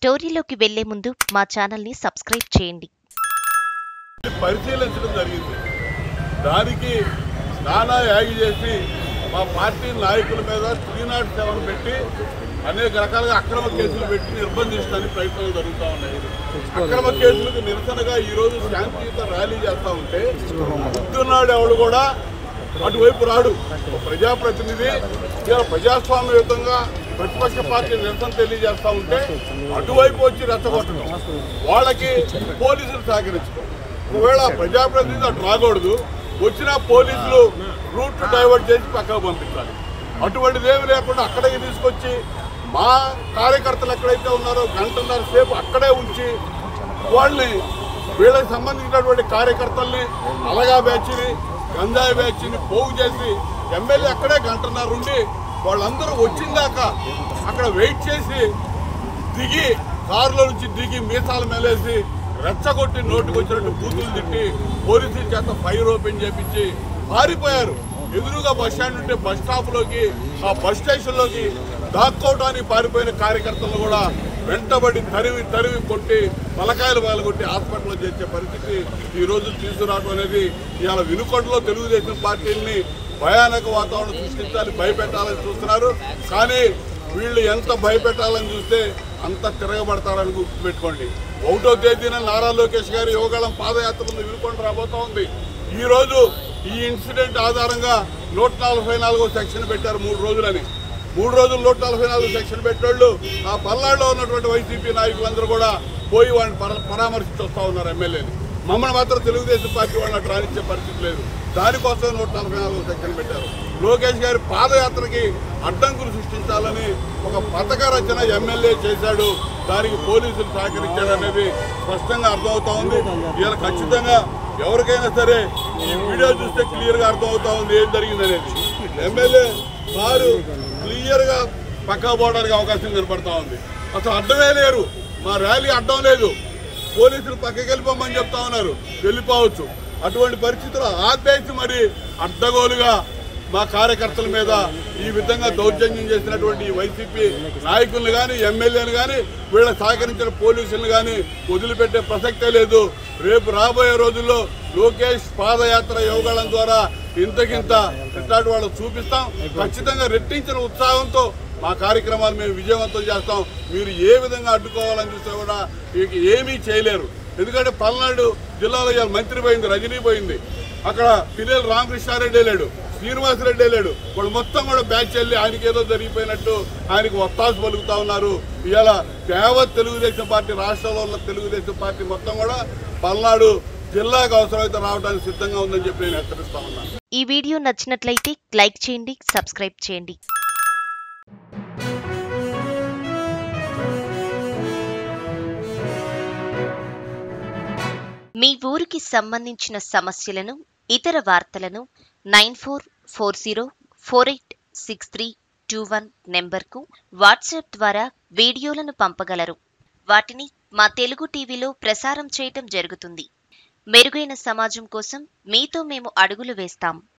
స్టోరీలోకి వెళ్లే ముందు మా ఛానల్ ని సబ్స్క్రైబ్ చేయండి. పరిశీలించడం జరిగింది. దానికి నానా యాగి చేసి మా పార్టీ నాయకుల మీద 307 పెట్టి అనేక రకాలుగా అక్రమ కేసులు పెట్టి నిర్బంధించడానికి ప్రయత్నాలు జరుగుతూ ఉన్నాయి. అక్రమ కేసులకు నిరసనగా ఈరోజు శాంతియుత ర్యాలీ చేస్తూ ఉంటే పొద్దున్నాడు ఎవడు కూడా అటువైపు రాడు. ప్రజాప్రతినిధి ప్రజాస్వామ్యయుతంగా ప్రతిపక్ష పార్టీ నిరసన తెలియజేస్తూ ఉంటే అటువైపు వచ్చి రెచ్చగొట్టడం, వాళ్ళకి పోలీసులు సహకరించడం. ఒకవేళ ప్రజాప్రతినిధి అటు రాకూడదు, వచ్చిన పోలీసులు రూట్ డైవర్ట్ చేసి పక్కకు పంపించాలి. అటువంటిది ఏమి లేకుండా అక్కడికి తీసుకొచ్చి మా కార్యకర్తలు ఎక్కడైతే ఉన్నారో గంటన్నర సేపు అక్కడే ఉంచి వాళ్ళని వీళ్ళకి సంబంధించినటువంటి కార్యకర్తల్ని అలగా బ్యాచ్ని గంజాయి బ్యాచ్ని పోగు చేసి ఎమ్మెల్యే అక్కడే గంటన్నర ఉండి వాళ్ళందరూ వచ్చిందాక అక్కడ వెయిట్ చేసి దిగి కారులో నుంచి దిగి మీసాల మేలేసి రెచ్చగొట్టి నోటికి వచ్చినట్టు బూతులు తిట్టి పోలీసుల చేత ఫైర్ ఓపెన్ చేపించి పారిపోయారు. ఎదురుగా బస్ స్టాండ్ ఉంటే బస్ స్టాప్లోకి ఆ బస్ స్టేషన్లోకి దాక్కోవడానికి పారిపోయిన కార్యకర్తలను కూడా వెంటబడి తరివి కొట్టి తలకాయలు పగలగొట్టి హాస్పిటల్లో చేర్చే పరిస్థితి ఈ రోజు తీసుకురావడం అనేది ఇవాళ వినుకొండలో తెలుగుదేశం పార్టీని భయానక వాతావరణం సృష్టించాలి, భయపెట్టాలని చూస్తున్నారు. కానీ వీళ్ళు ఎంత భయపెట్టాలని చూస్తే అంత తిరగబడతారని గుర్తుపెట్టుకోండి. 1వ తేదీన నారా లోకేష్ గారి యువగళం పాదయాత్ర వినుకొండ రాబోతా ఉంది. ఈరోజు ఈ ఇన్సిడెంట్ ఆధారంగా 144వ సెక్షన్ పెట్టారు 3 రోజులని. 3 రోజులు 144 సెక్షన్ పెట్టేళ్ళు ఆ పల్నాడులో ఉన్నటువంటి వైసీపీ నాయకులందరూ కూడా పోయి వాడిని పరామర్శించి వస్తూ ఉన్నారు. ఎమ్మెల్యేని మమ్మల్ని మాత్రం తెలుగుదేశం పార్టీ వాళ్ళని అట్లా రానిచ్చే పరిస్థితి లేదు. దానికోసం 144 సెక్షన్ పెట్టారు. లోకేష్ గారి పాదయాత్రకి అడ్డంకులు సృష్టించాలని ఒక పథక రచన ఎమ్మెల్యే చేశాడు. దానికి పోలీసులు సహకరించారనేది స్పష్టంగా అర్థమవుతా ఉంది. ఇవాళ ఖచ్చితంగా ఎవరికైనా సరే ఈ వీడియో చూస్తే క్లియర్గా అర్థమవుతా ఉంది ఏం జరిగిందనేది. ఎమ్మెల్యే కారు క్లియర్గా పక్కా పోవడానికి అవకాశం కనపడతా ఉంది. అసలు అడ్డమే లేరు, మా ర్యాలీ అడ్డం లేదు, పోలీసులు పక్కకి వెళ్ళిపోమని చెప్తా ఉన్నారు, వెళ్ళిపోవచ్చు. అటువంటి పరిస్థితుల్లో ఆపేసి మరి అడ్డగోలుగా మా కార్యకర్తల మీద ఈ విధంగా దౌర్జన్యం చేసినటువంటి వైసీపీ నాయకులను కానీ ఎమ్మెల్యేలు కానీ వీళ్ళ సహకరించిన పోలీసులను కానీ వదిలిపెట్టే ప్రసక్తే లేదు. రేపు రాబోయే రోజుల్లో లోకేష్ పాదయాత్ర యువగళం ద్వారా ఇంతకింత ఇట్లాంటి వాళ్ళు చూపిస్తాం. ఖచ్చితంగా రెట్టించిన ఉత్సాహంతో మా కార్యక్రమాలు మేము విజయవంతం చేస్తాం. మీరు ఏ విధంగా అడ్డుకోవాలని చూస్తే కూడా ఏమీ చేయలేరు. ఎందుకంటే పల్నాడు జిల్లాలో ఇవాళ మంత్రి పోయింది, రజనీ పోయింది, అక్కడ పిల్లలు రామకృష్ణారెడ్డి వెళ్ళాడు, శ్రీనివాసరెడ్డి వెళ్ళాడు. వాళ్ళు మొత్తం కూడా బ్యాచ్ వెళ్ళి ఆయనకి ఏదో జరిగిపోయినట్టు ఆయనకు ఒత్తాసు పలుకుతా ఉన్నారు. ఇవాళ యావత్ తెలుగుదేశం పార్టీ, రాష్ట్రంలో ఉన్న తెలుగుదేశం పార్టీ మొత్తం కూడా పల్నాడు జిల్లాకు అవసరమైతే రావడానికి సిద్ధంగా ఉందని చెప్పి నేను హెచ్చరిస్తా ఉన్నాను. ఈ వీడియో నచ్చినట్లయితే లైక్ చేయండి, సబ్స్క్రైబ్ చేయండి. మీ ఊరికి సంబంధించిన సమస్యలను, ఇతర వార్తలను 9440486321 నెంబర్కు వాట్సాప్ ద్వారా వీడియోలను పంపగలరు. వాటిని మా తెలుగు టీవీలో ప్రసారం చేయటం జరుగుతుంది. మెరుగైన సమాజం కోసం మీతో మేము అడుగులు వేస్తాం.